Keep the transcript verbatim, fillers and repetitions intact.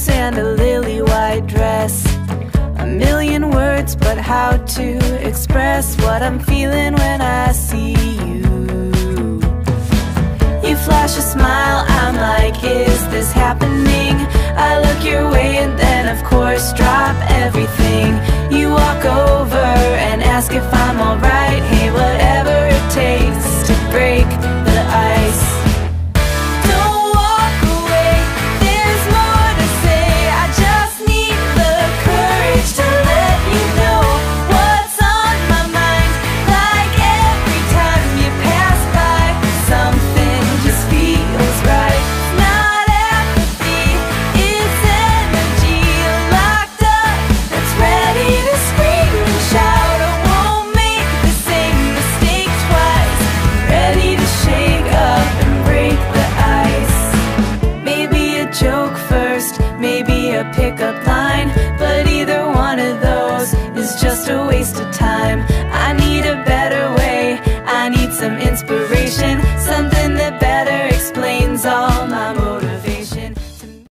boots and a lily white dress. A million words, but how to express what I'm feeling when I see you. You flash a smile, I'm like, is this happening? I look your way and then of course drop everything. You walk over and ask if I'm alright. Hey, whatever it takes.